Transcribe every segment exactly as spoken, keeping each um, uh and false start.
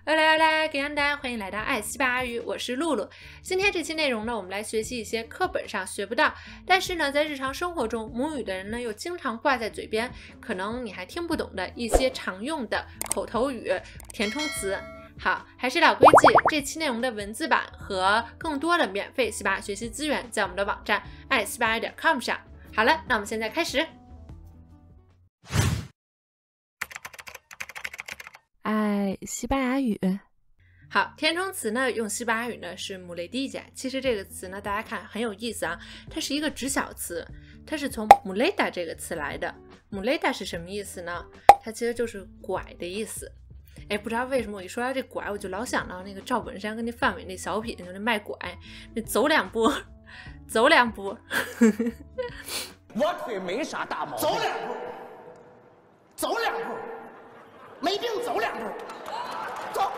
来来来，给大家欢迎来到爱西班牙语，我是露露。今天这期内容呢，我们来学习一些课本上学不到，但是呢，在日常生活中母语的人呢又经常挂在嘴边，可能你还听不懂的一些常用的口头语、填充词。好，还是老规矩，这期内容的文字版和更多的免费西班牙学习资源在我们的网站爱西班牙语点 com 上。好了，那我们现在开始。 爱西班牙语。 好，填充词呢，用西班牙语呢是 muleta。其实这个词呢，大家看很有意思啊，它是一个知晓词，它是从 muleta 这个词来的。muleta 是什么意思呢？它其实就是拐的意思。哎，不知道为什么我一说到这拐，我就老想到那个赵本山跟那范伟那小品，就那卖拐，那走两步，走两步。 我腿没啥大毛病， 走两步，走两步。没病走两步，走。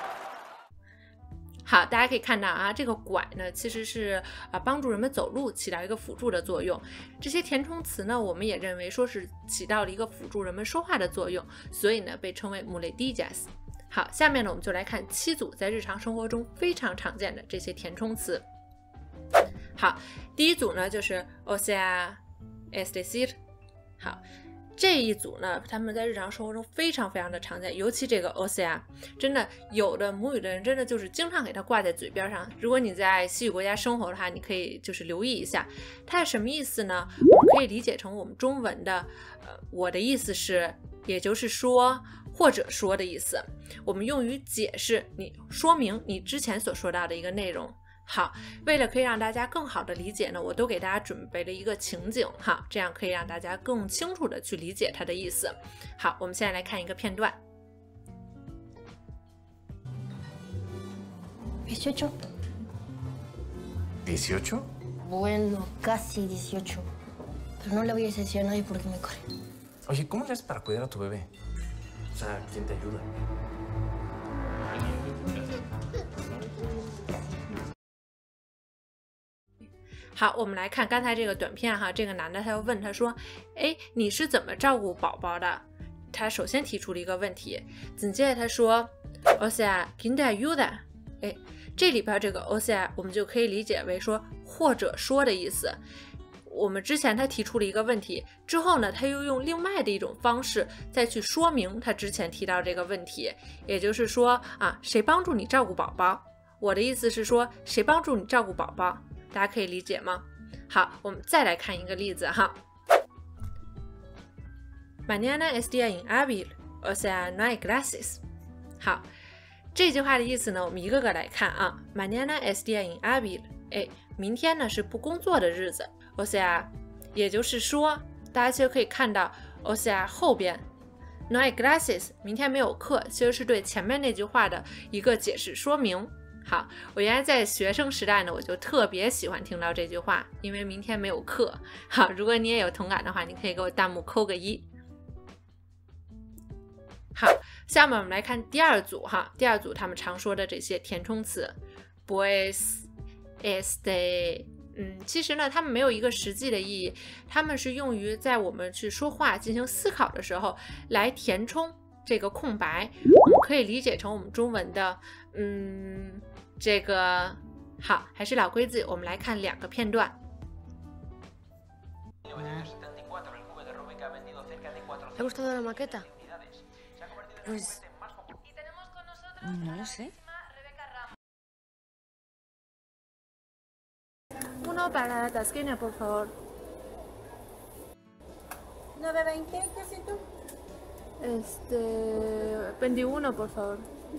好，大家可以看到啊，这个拐呢，其实是啊帮助人们走路，起到一个辅助的作用。这些填充词呢，我们也认为说是起到了一个辅助人们说话的作用，所以呢被称为 muletillas。好，下面呢我们就来看七组在日常生活中非常常见的这些填充词。好，第一组呢就是 o sea es decir。好。这一组呢，他们在日常生活中非常非常的常见，尤其这个 o sea， 真的有的母语的人真的就是经常给它挂在嘴边上。如果你在西语国家生活的话，你可以就是留意一下，它是什么意思呢？我们可以理解成我们中文的，呃，我的意思是，也就是说，或者说的意思。我们用于解释你说明你之前所说到的一个内容。好，为了可以让大家更好的理解呢，我都给大家准备了一个情景哈，这样可以让大家更清楚的去理解它的意思。好，我们现在来看一个片段。 dieciocho. ¿dieciocho? Bueno, casi dieciocho. Pero no le voy a decir a nadie porque me corre. Oye, ¿cómo le haces para cuidar a tu bebé? O sea, ¿quién te ayuda? 好，我们来看刚才这个短片哈，这个男的他又问他说，哎，你是怎么照顾宝宝的？他首先提出了一个问题，紧接着他说 o sea, ¿quién te ayuda？ 哎，这里边这个 o sea 我们就可以理解为说或者说的意思。我们之前他提出了一个问题之后呢，他又用另外的一种方式再去说明他之前提到这个问题，也就是说啊，谁帮助你照顾宝宝？我的意思是说，谁帮助你照顾宝宝？大家可以理解吗？好，我们再来看一个例子哈。Mañana es día inhábil, o sea, no hay clases。好，这句话的意思呢，我们一个个来看啊。Mañana es día inhábil， 哎，明天呢是不工作的日子 ，o sea， 也就是说，大家其实可以看到 ，o sea 后边 no hay clases， 明天没有课，其实是对前面那句话的一个解释说明。好，我原来在学生时代呢，我就特别喜欢听到这句话，因为明天没有课。好，如果你也有同感的话，你可以给我弹幕扣个一。好，下面我们来看第二组哈，第二组他们常说的这些填充词 ，pues, este， 嗯，其实呢，它们没有一个实际的意义，它们是用于在我们去说话进行思考的时候来填充这个空白，我们可以理解成我们中文的，嗯。这个好，还是老规矩，我们来看两个片段。 ¿Te ha gustado la maqueta? Pues no lo sé. Uno para la tasquina, por favor. nueve veinte, ¿qué siento? Este, veintiuno, por favor.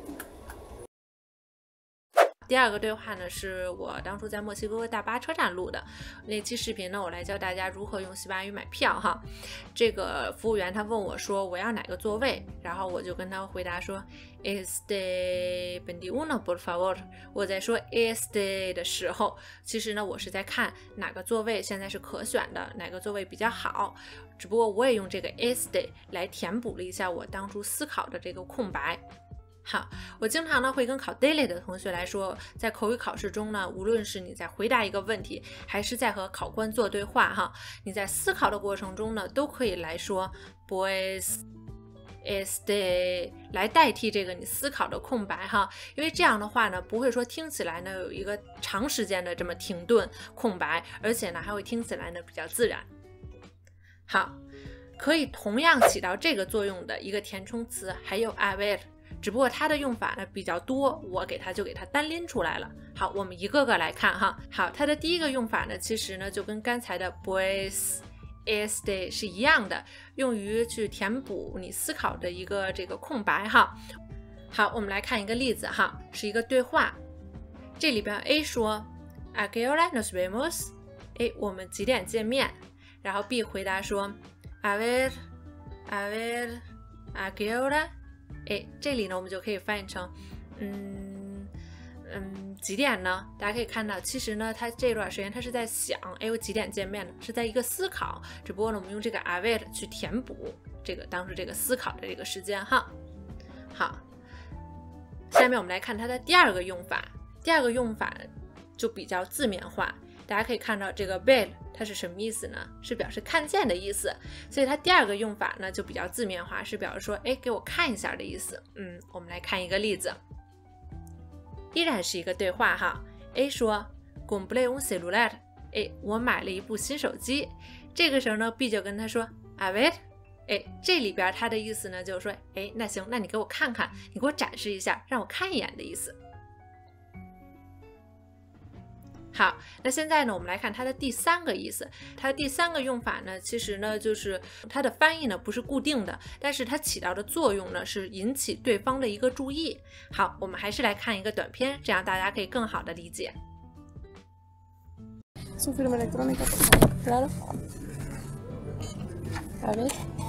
第二个对话呢，是我当初在墨西哥大巴车站录的那期视频呢，我来教大家如何用西班牙语买票哈。这个服务员他问我说我要哪个座位，然后我就跟他回答说 este veintiuno por favor。我在说 este 的时候，其实呢我是在看哪个座位现在是可选的，哪个座位比较好，只不过我也用这个 este 来填补了一下我当初思考的这个空白。好，我经常呢会跟考 daily 的同学来说，在口语考试中呢，无论是你在回答一个问题，还是在和考官做对话哈，你在思考的过程中呢，都可以来说 pues este 来代替这个你思考的空白哈，因为这样的话呢，不会说听起来呢有一个长时间的这么停顿空白，而且呢还会听起来呢比较自然。好，可以同样起到这个作用的一个填充词还有 haber， 只不过它的用法呢比较多，我给它就给它单拎出来了。好，我们一个个来看哈。好，它的第一个用法呢，其实呢就跟刚才的 pues este 是一样的，用于去填补你思考的一个这个空白哈。好，我们来看一个例子哈，是一个对话。这里边 A 说 ¿A qué hora nos vemos？ 哎，我们几点见面？然后 B 回答说 A ver a ver ¿A qué hora？ 哎，这里呢我们就可以翻译成嗯嗯几点呢？大家可以看到，其实呢他这段时间他是在想，哎，我几点见面呢？是在一个思考，只不过呢我们用这个 a ver 去填补这个当时这个思考的这个时间哈。好，下面我们来看它的第二个用法。第二个用法就比较字面化，大家可以看到这个 ver 它是什么意思呢？是表示看见的意思，所以它第二个用法呢就比较字面化，是表示说，哎，给我看一下的意思。嗯，我们来看一个例子，依然是一个对话哈。A 说 compré un celular， 哎，我买了一部新手机。这个时候呢 B 就跟他说 a ver， 哎，这里边它的意思呢就是说，哎，那行，那你给我看看，你给我展示一下，让我看一眼的意思。好，那现在呢，我们来看它的第三个意思。它的第三个用法呢，其实呢，就是它的翻译呢不是固定的，但是它起到的作用呢是引起对方的一个注意。好，我们还是来看一个短片，这样大家可以更好的理解。 Su firma electrónica, claro. A ver.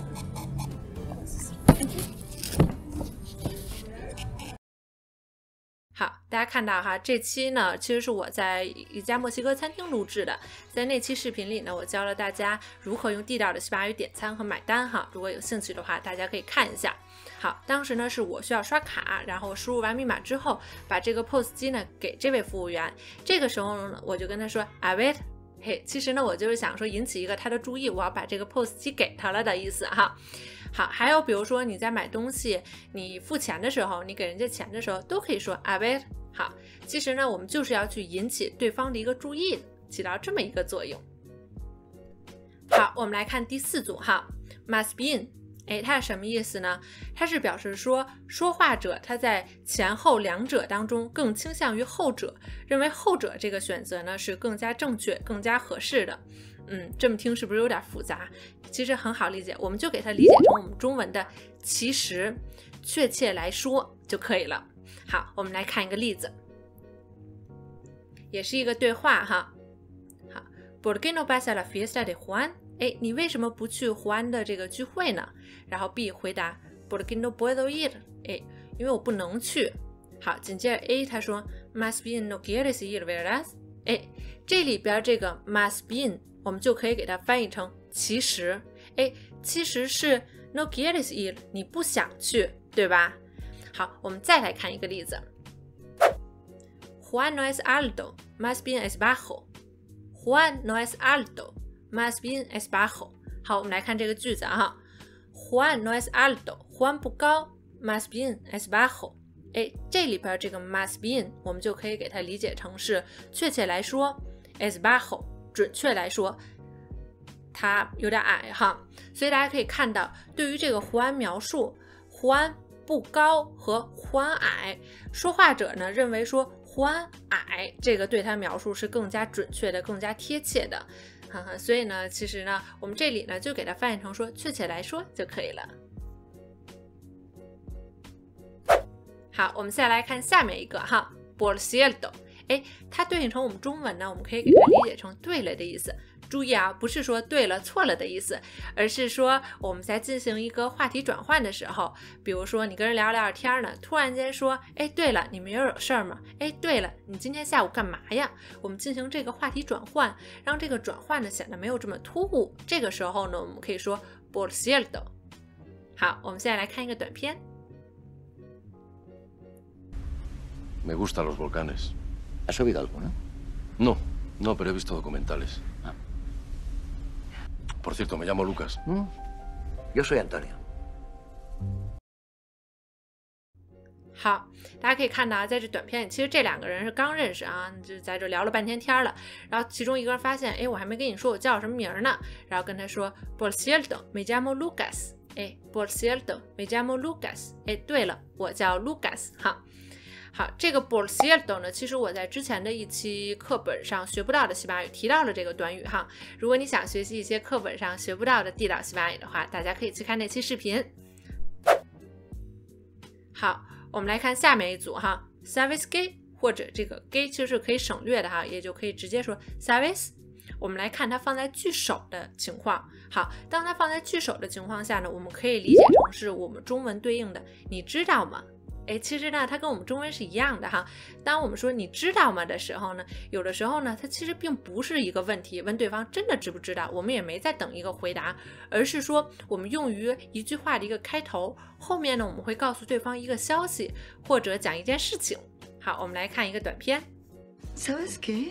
好，大家看到哈，这期呢其实是我在一家墨西哥餐厅录制的，在那期视频里呢，我教了大家如何用地道的西班牙语点餐和买单哈，如果有兴趣的话，大家可以看一下。好，当时呢是我需要刷卡，然后输入完密码之后，把这个 P O S 机呢给这位服务员，这个时候呢我就跟他说 A ver， 嘿，其实呢我就是想说引起一个他的注意，我要把这个 P O S 机给他了的意思哈。好，还有比如说你在买东西，你付钱的时候，你给人家钱的时候，都可以说 a ver。好，其实呢，我们就是要去引起对方的一个注意，起到这么一个作用。好，我们来看第四组哈 ，más bien， 哎，它是什么意思呢？它是表示说说话者他在前后两者当中更倾向于后者，认为后者这个选择呢是更加正确、更加合适的。嗯，这么听是不是有点复杂？其实很好理解，我们就给它理解成我们中文的其实，确切来说就可以了。好，我们来看一个例子，也是一个对话哈。好 ，¿Por qué no vas a la fiesta de Juan？ 哎，你为什么不去胡安的这个聚会呢？然后 B 回答 ¿Por qué no puedo ir？ 哎，因为我不能去。好，紧接着 A 他说 más bien no quieres ir, ¿verdad？ 哎，这里边这个 más bien 我们就可以给它翻译成其实，哎，其实是 no quieres ir， 你不想去，对吧？好，我们再来看一个例子。Juan no es alto, más bien es bajo. Juan no es alto, más bien es bajo. 好，我们来看这个句子啊。Juan no es alto, Juan 不高 ，más bien es bajo。哎，这里边这个 más bien 我们就可以给它理解成是，确切来说 es bajo。准确来说，它有点矮哈，所以大家可以看到，对于这个胡安描述，胡安不高和胡安矮，说话者呢认为说胡安矮，这个对他描述是更加准确的、更加贴切的。哈哈，所以呢，其实呢，我们这里呢就给它翻译成说，确切来说就可以了。好，我们再来看下面一个哈 ，por cierto。哎，它对应成我们中文呢，我们可以给它理解成对了的意思。注意啊，不是说对了错了的意思，而是说我们在进行一个话题转换的时候，比如说你跟人聊聊天呢，突然间说，哎，对了，你明儿有事儿吗？哎，对了，你今天下午干嘛呀？我们进行这个话题转换，让这个转换呢显得没有这么突兀。这个时候呢，我们可以说 por cierto。好，我们现在来看一个短片。 Me gustan los volcanes. ¿Has oído alguno? No, no, pero he visto documentales. Ah. Por cierto, me llamo Lucas. ¿Mm? Yo soy Antonio. 好，大家可以看到啊，在这短片里，其实这两个人是刚认识啊，就在这聊了半天天了。然后其中一个人发现，哎，我还没跟你说我叫什么名呢，然后跟他说 Por cierto, me llamo Lucas。哎 ，Por cierto, me llamo Lucas。哎，对了，我叫 Lucas。哈，好，这个 Por cierto 呢，其实我在之前的一期课本上学不到的西班牙语提到了这个短语哈。如果你想学习一些课本上学不到的地道西班牙语的话，大家可以去看那期视频。好。我们来看下面一组哈 ，sabes qué 或者这个 qué 其实是可以省略的哈，也就可以直接说 sabes。我们来看它放在句首的情况。好，当它放在句首的情况下呢，我们可以理解成是我们中文对应的“你知道吗”。哎，其实呢，它跟我们中文是一样的哈。当我们说你知道吗的时候呢，有的时候呢，它其实并不是一个问题，问对方真的知不知道，我们也没在等一个回答，而是说我们用于一句话的一个开头，后面呢，我们会告诉对方一个消息，或者讲一件事情。好，我们来看一个短片。 ¿Sabes qué?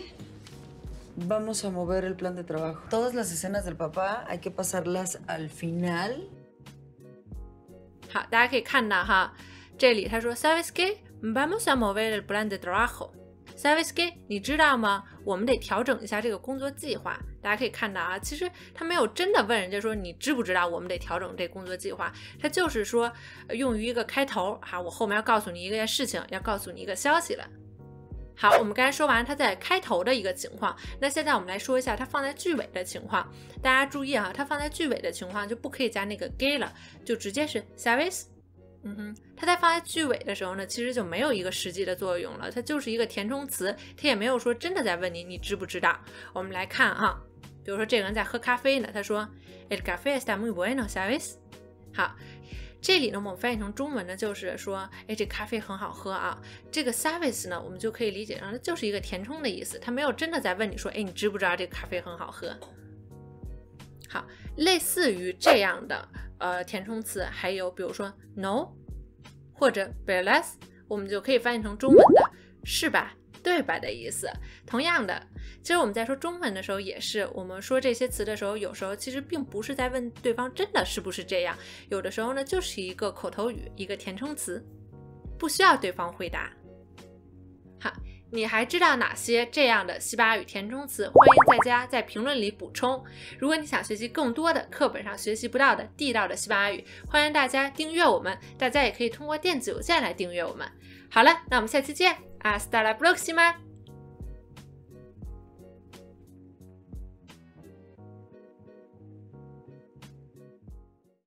Vamos a mover el plan de trabajo. Todas las escenas del papá hay que pasarlas al final. 好，大家可以看到哈。这里他说 ¿Sabes qué? Vamos a mover el plan de trabajo. ¿Sabes qué? 你知道吗？我们得调整一下这个工作计划。大家可以看到啊，其实他没有真的问人家说你知不知道我们得调整这工作计划，他就是说用于一个开头哈，我后面要告诉你一个事情，要告诉你一个消息了。好，我们刚才说完它在开头的一个情况，那现在我们来说一下它放在句尾的情况。大家注意啊，它放在句尾的情况就不可以加那个 qué 了，就直接是 ¿Sabes？嗯哼，它在放在句尾的时候呢，其实就没有一个实际的作用了，它就是一个填充词，它也没有说真的在问你你知不知道。我们来看哈，比如说这个人在喝咖啡呢，他说 El café está muy bueno, ¿sabes？ 好，这里呢我们翻译成中文呢就是说，哎，这咖啡很好喝啊。这个 ¿sabes 呢，我们就可以理解成它就是一个填充的意思，它没有真的在问你说，哎，你知不知道这个咖啡很好喝？好，类似于这样的呃填充词，还有比如说 no 或者 verdad， 我们就可以翻译成中文的是吧、对吧的意思。同样的，其实我们在说中文的时候也是，我们说这些词的时候，有时候其实并不是在问对方真的是不是这样，有的时候呢就是一个口头语，一个填充词，不需要对方回答。好，你还知道哪些这样的西班牙语填充词？欢迎大家在评论里补充。如果你想学习更多的课本上学习不到的地道的西班牙语，欢迎大家订阅我们。大家也可以通过电子邮件来订阅我们。好了，那我们下期见，Hasta la próxima。